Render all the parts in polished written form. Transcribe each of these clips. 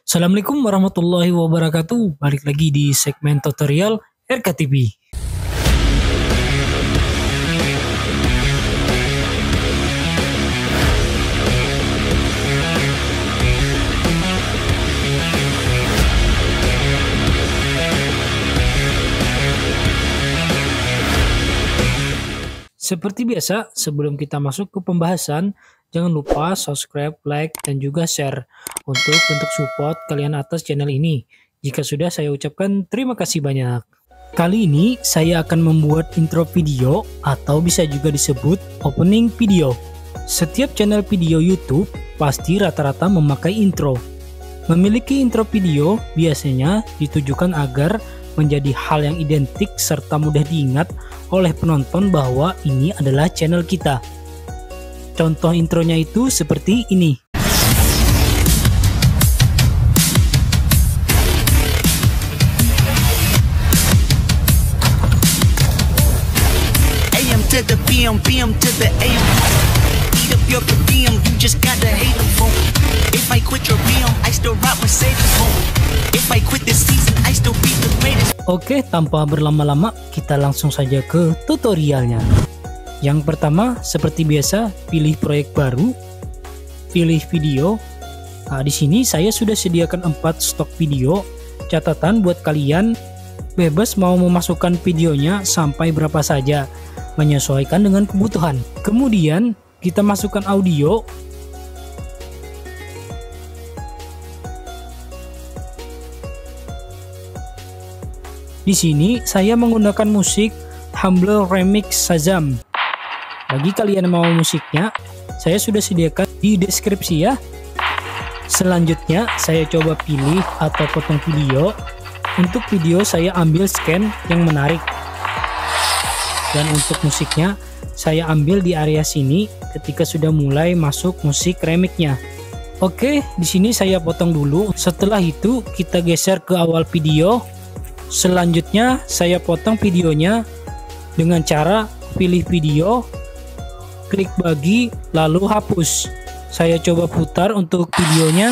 Assalamualaikum warahmatullahi wabarakatuh. Balik lagi di segmen tutorial RKTV. Seperti biasa, sebelum kita masuk ke pembahasan, jangan lupa subscribe, like, dan juga share untuk bentuk support kalian atas channel ini. Jika sudah, saya ucapkan terima kasih banyak. Kali ini saya akan membuat intro video atau bisa juga disebut opening video. Setiap channel video YouTube pasti rata-rata memakai intro. Memiliki intro video biasanya ditujukan agar menjadi hal yang identik serta mudah diingat oleh penonton bahwa ini adalah channel kita. Contoh intronya itu seperti ini. AM to the PM, PM to the AM. Eat up your PM, you just gotta hate them for. If I quit your PM, I still rock Mercedes home. If I quit this season, I still be the greatest. Oke, tanpa berlama-lama, kita langsung saja ke tutorialnya. Yang pertama, seperti biasa, pilih proyek baru, pilih video. Nah, di sini saya sudah sediakan 4 stok video. Catatan buat kalian, bebas mau memasukkan videonya sampai berapa saja, menyesuaikan dengan kebutuhan. Kemudian, kita masukkan audio. Di sini saya menggunakan musik Humble Remix Shazam. Bagi kalian yang mau musiknya, saya sudah sediakan di deskripsi ya. Selanjutnya saya coba pilih atau potong video. Untuk video saya ambil scan yang menarik. Dan untuk musiknya saya ambil di area sini ketika sudah mulai masuk musik remixnya. Oke, di sini saya potong dulu. Setelah itu kita geser ke awal video. Selanjutnya saya potong videonya dengan cara pilih video, klik bagi, lalu hapus. Saya coba putar untuk videonya.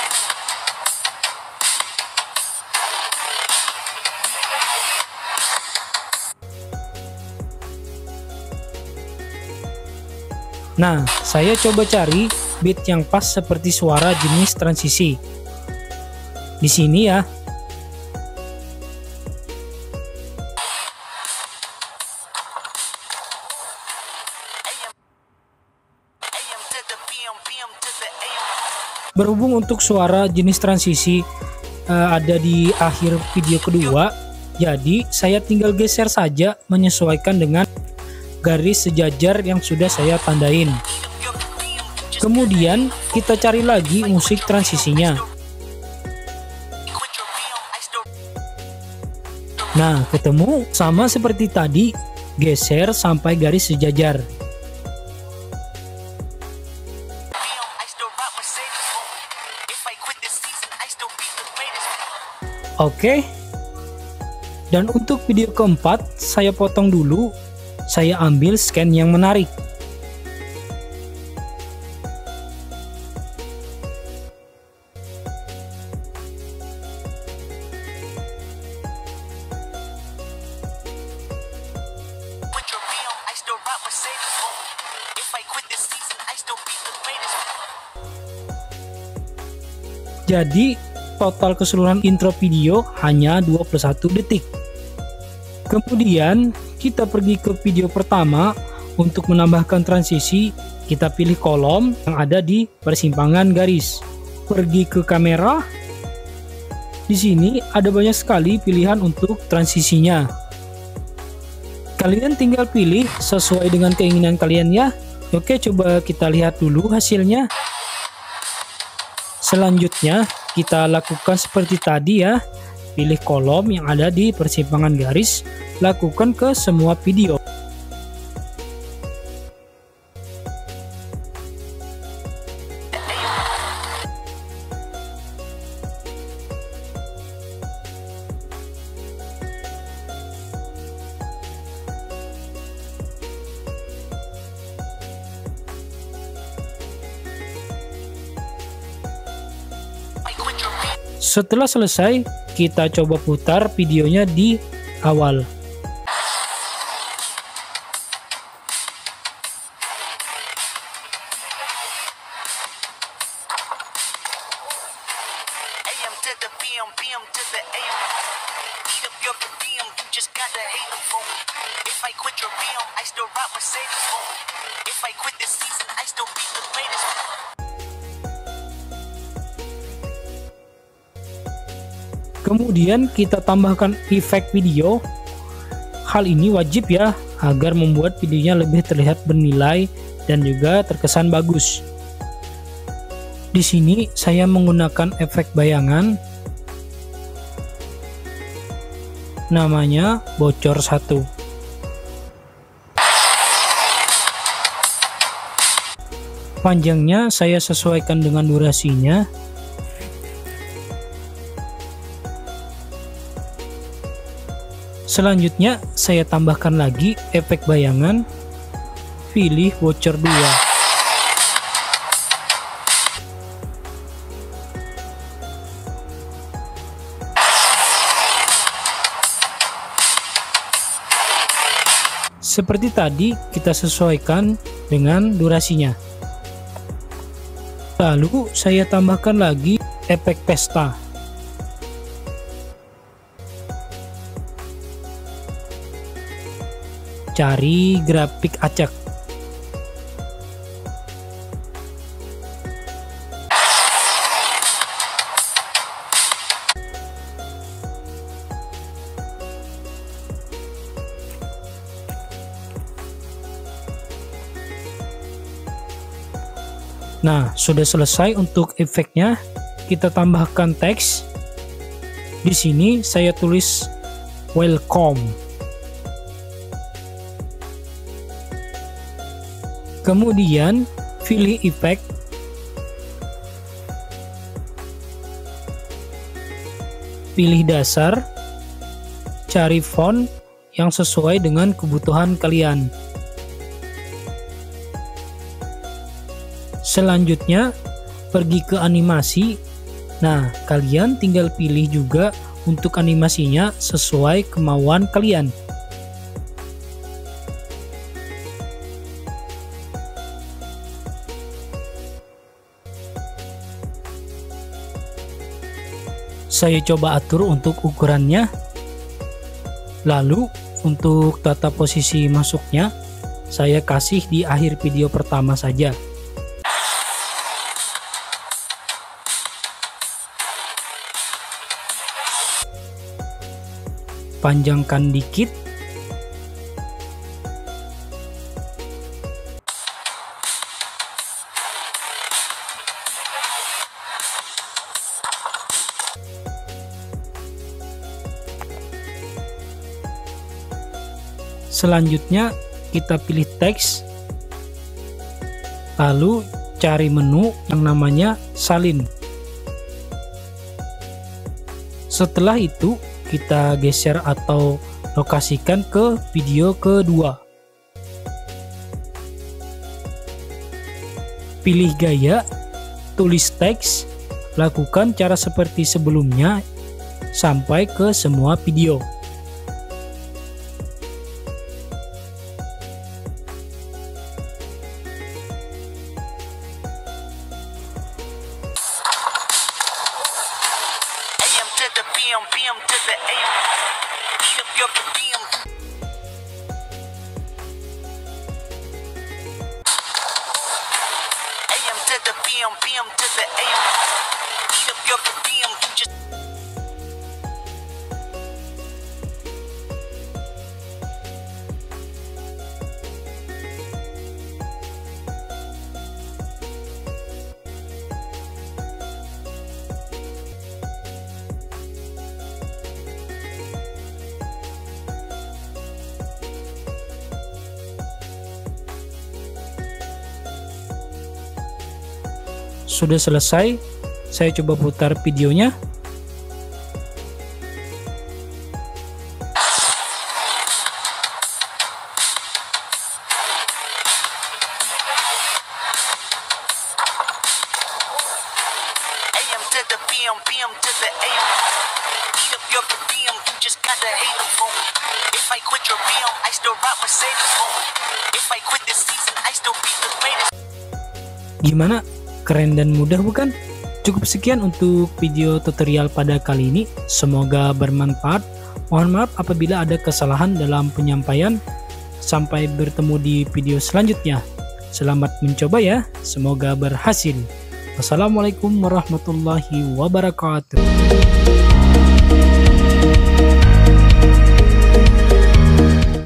Nah, saya coba cari beat yang pas seperti suara jenis transisi. Di sini ya. Berhubung untuk suara jenis transisi ada di akhir video kedua, jadi saya tinggal geser saja menyesuaikan dengan garis sejajar yang sudah saya tandain. Kemudian kita cari lagi musik transisinya. Nah, ketemu sama seperti tadi, geser sampai garis sejajar. Oke, dan untuk video keempat saya potong dulu. Saya ambil scan yang menarik. Jadi total keseluruhan intro video hanya 21 detik. Kemudian kita pergi ke video pertama. Untuk menambahkan transisi, kita pilih kolom yang ada di persimpangan garis. Pergi ke kamera. Di sini ada banyak sekali pilihan untuk transisinya. Kalian tinggal pilih sesuai dengan keinginan kalian ya. Oke, coba kita lihat dulu hasilnya. Selanjutnya kita lakukan seperti tadi ya. Pilih kolom yang ada di persimpangan garis, lakukan ke semua video. Setelah selesai, kita coba putar videonya di awal. AM to the PM, PM to the AM. Eat up your per diem, you just gotta hate them for. If I quit your PM, I still rock Mercedes for. If I quit this season, I still be the greatest. Kemudian kita tambahkan efek video. Hal ini wajib ya, agar membuat videonya lebih terlihat bernilai dan juga terkesan bagus. Di sini saya menggunakan efek bayangan. Namanya bocor 1. Panjangnya saya sesuaikan dengan durasinya. Selanjutnya saya tambahkan lagi efek bayangan, pilih voucher 2. Seperti tadi, kita sesuaikan dengan durasinya. Lalu saya tambahkan lagi efek pesta. Cari grafik acak. Nah, sudah selesai untuk efeknya. Kita tambahkan teks. Di sini saya tulis welcome. Kemudian pilih efek, pilih dasar, cari font yang sesuai dengan kebutuhan kalian. Selanjutnya pergi ke animasi. Nah, kalian tinggal pilih juga untuk animasinya sesuai kemauan kalian. Saya coba atur untuk ukurannya. Lalu untuk tata posisi masuknya saya kasih di akhir video pertama saja. Panjangkan dikit. Selanjutnya kita pilih teks, lalu cari menu yang namanya salin. Setelah itu kita geser atau lokasikan ke video kedua. Pilih gaya, tulis teks, lakukan cara seperti sebelumnya sampai ke semua video. PM to the AM. Eat up your per diem. AM to the PM, PM to the AM. Eat up your per diem. You just Sudah selesai, saya coba putar videonya. AM to the PM, PM to the AM. Eat up your per diem, you just gotta hate them for. If I quit your PM, I still rock Mercedes for. If I quit this season, I still be the greatest. Gimana? Keren dan mudah bukan? Cukup sekian untuk video tutorial pada kali ini. Semoga bermanfaat. Mohon maaf apabila ada kesalahan dalam penyampaian. Sampai bertemu di video selanjutnya. Selamat mencoba ya. Semoga berhasil. Wassalamualaikum warahmatullahi wabarakatuh.